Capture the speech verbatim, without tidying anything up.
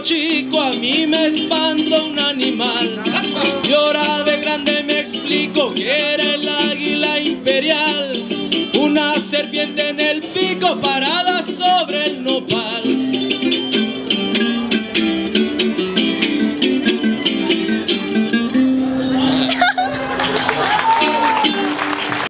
chico a mí me espantó un animal, y ahora de grande me explico que era el águila imperial, una serpiente en el pico para